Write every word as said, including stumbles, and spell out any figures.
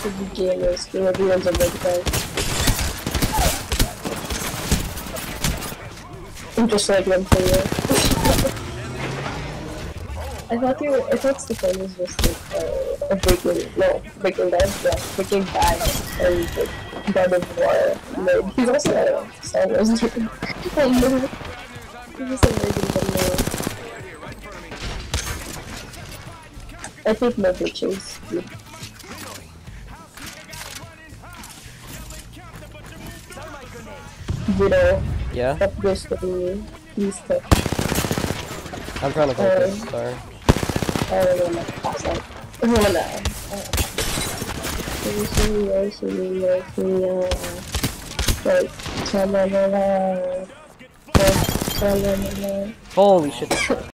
to be gamers, because everyone's a big guy. I'm just like one player. I thought you I thought Stefan was just like uh, a breaking, no, breaking bad, yeah, breaking bad, and like God of War nerd. He's also a Star Wars nerd. Oh no. He's just a nerd in general. I think no bitches. Widow. Yeah? That goes to me. He's tough. I'm trying to focus, Um, sorry. I don't wanna pass out. I wanna. Like, Holy shit.